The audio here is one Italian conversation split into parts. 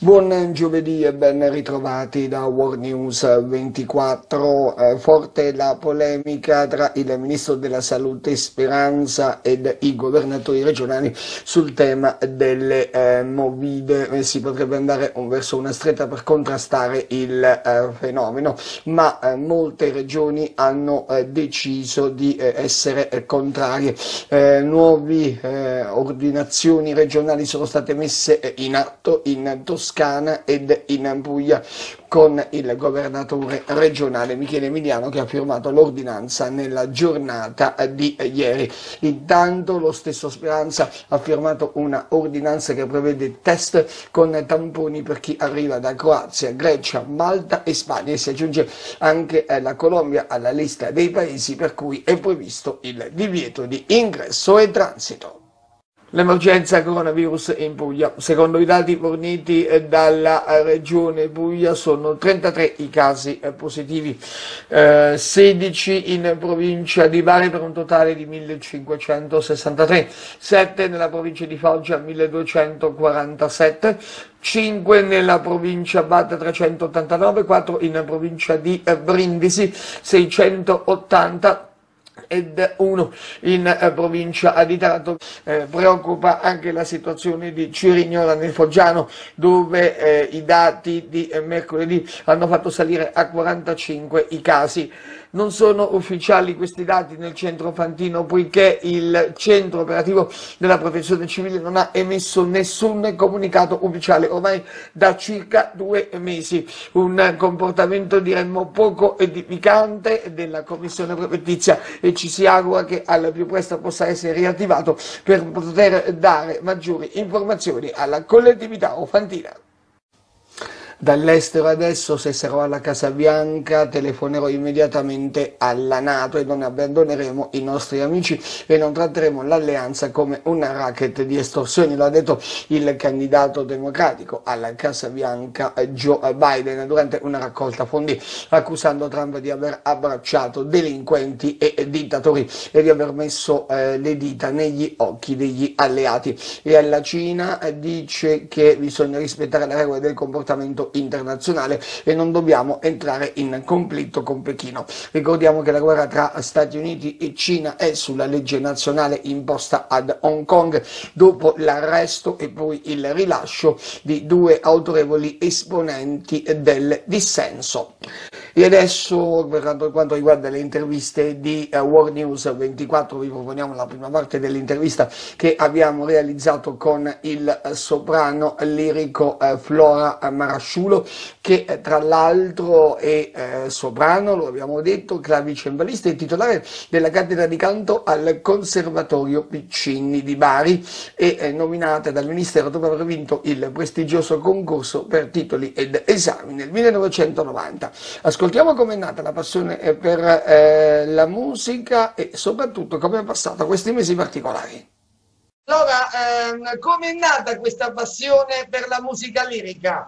Buon giovedì e ben ritrovati da World News 24. Forte la polemica tra il ministro della Salute Speranza ed i governatori regionali sul tema delle movide. Si potrebbe andare verso una stretta per contrastare il fenomeno, ma molte regioni hanno deciso di essere contrarie. Nuove ordinazioni regionali sono state messe in atto in Toscana ed in Puglia con il governatore regionale Michele Emiliano, che ha firmato l'ordinanza nella giornata di ieri. Intanto lo stesso Speranza ha firmato una ordinanza che prevede test con tamponi per chi arriva da Croazia, Grecia, Malta e Spagna, e si aggiunge anche la Colombia alla lista dei paesi per cui è previsto il divieto di ingresso e transito. L'emergenza coronavirus in Puglia. Secondo i dati forniti dalla regione Puglia sono 33 i casi positivi, 16 in provincia di Bari per un totale di 1563, 7 nella provincia di Foggia 1247, 5 nella provincia Batte 389, 4 in provincia di Brindisi 680 ed uno in provincia di Taranto. Preoccupa anche la situazione di Cirignola nel Foggiano, dove i dati di mercoledì hanno fatto salire a 45 i casi. Non sono ufficiali questi dati nel centro Fantino, poiché il centro operativo della Protezione Civile non ha emesso nessun comunicato ufficiale ormai da circa 2 mesi. Un comportamento, diremmo, poco edificante della commissione prefettizia, e ci si augura che al più presto possa essere riattivato per poter dare maggiori informazioni alla collettività ofantina. Dall'estero adesso, se sarò alla Casa Bianca, telefonerò immediatamente alla NATO e non abbandoneremo i nostri amici e non tratteremo l'alleanza come una racket di estorsioni. Lo ha detto il candidato democratico alla Casa Bianca Joe Biden durante una raccolta fondi, accusando Trump di aver abbracciato delinquenti e dittatori e di aver messo le dita negli occhi degli alleati. E alla Cina dice che bisogna rispettare le regole del comportamento internazionale e non dobbiamo entrare in conflitto con Pechino. Ricordiamo che la guerra tra Stati Uniti e Cina è sulla legge nazionale imposta ad Hong Kong dopo l'arresto e poi il rilascio di 2 autorevoli esponenti del dissenso. E adesso, per quanto riguarda le interviste di World News 24, vi proponiamo la prima parte dell'intervista che abbiamo realizzato con il soprano lirico Flora Marasciulo, che tra l'altro è soprano, lo abbiamo detto, clavicembalista e titolare della cattedra di canto al Conservatorio Piccini di Bari, e nominata dal Ministero dopo aver vinto il prestigioso concorso per titoli ed esami nel 1990. Ascoltiamo com'è nata la passione per la musica e soprattutto come è passato questi mesi particolari. Allora, com'è nata questa passione per la musica lirica?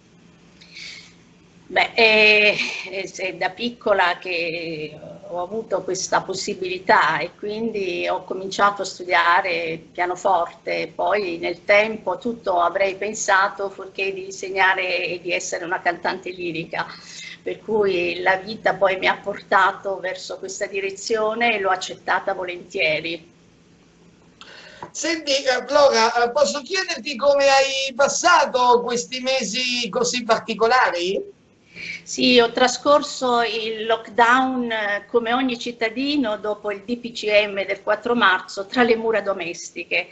Beh, è da piccola che ho avuto questa possibilità e quindi ho cominciato a studiare pianoforte, poi nel tempo tutto avrei pensato fuorché di insegnare e di essere una cantante lirica, per cui la vita poi mi ha portato verso questa direzione e l'ho accettata volentieri. Senti Flora, posso chiederti come hai passato questi mesi così particolari? Sì, ho trascorso il lockdown come ogni cittadino dopo il DPCM del 4 marzo tra le mura domestiche.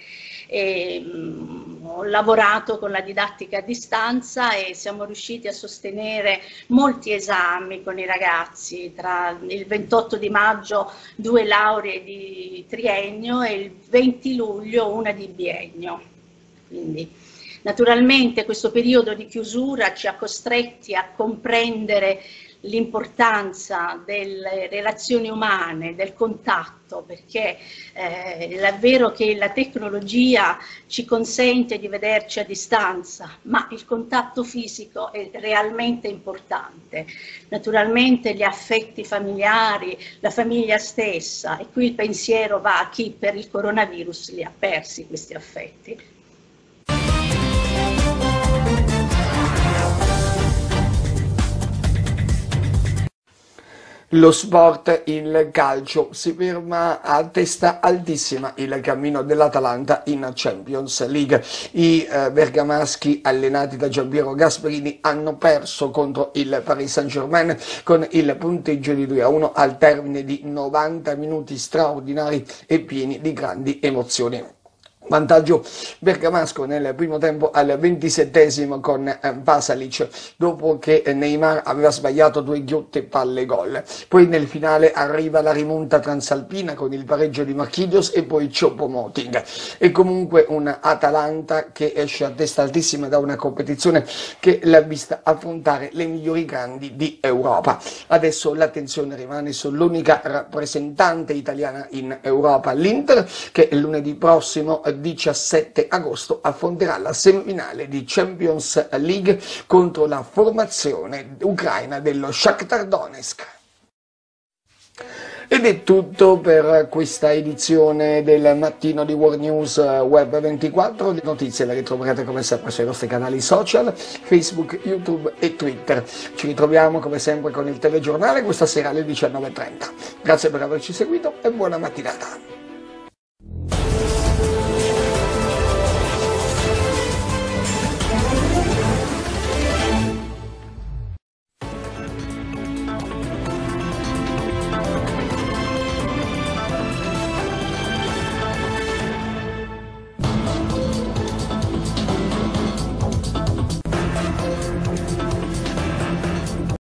Ho lavorato con la didattica a distanza e siamo riusciti a sostenere molti esami con i ragazzi, tra il 28 di maggio 2 lauree di triennio e il 20 luglio una di biennio. Quindi, naturalmente questo periodo di chiusura ci ha costretti a comprendere l'importanza delle relazioni umane, del contatto, perché è vero che la tecnologia ci consente di vederci a distanza, ma il contatto fisico è realmente importante. Naturalmente gli affetti familiari, la famiglia stessa, e qui il pensiero va a chi per il coronavirus li ha persi questi affetti. Lo sport, il calcio, si ferma a testa altissima il cammino dell'Atalanta in Champions League. I bergamaschi allenati da Giampiero Gasperini hanno perso contro il Paris Saint-Germain con il punteggio di 2-1 al termine di 90 minuti straordinari e pieni di grandi emozioni. Vantaggio bergamasco nel primo tempo al 27esimo con Pasalic, dopo che Neymar aveva sbagliato 2 ghiotte palle gol. Poi nel finale arriva la rimonta transalpina con il pareggio di Marquinhos e poi Choupo-Moting. E comunque un Atalanta che esce a testa altissima da una competizione che l'ha vista affrontare le migliori grandi di Europa. Adesso l'attenzione rimane sull'unica rappresentante italiana in Europa, l'Inter, che lunedì prossimo 17 agosto affronterà la semifinale di Champions League contro la formazione ucraina dello Shakhtar Donetsk. Ed è tutto per questa edizione del mattino di World News Web 24. Le notizie le ritroverete come sempre sui nostri canali social, Facebook, YouTube e Twitter. Ci ritroviamo come sempre con il telegiornale questa sera alle 19:30. Grazie per averci seguito e buona mattinata.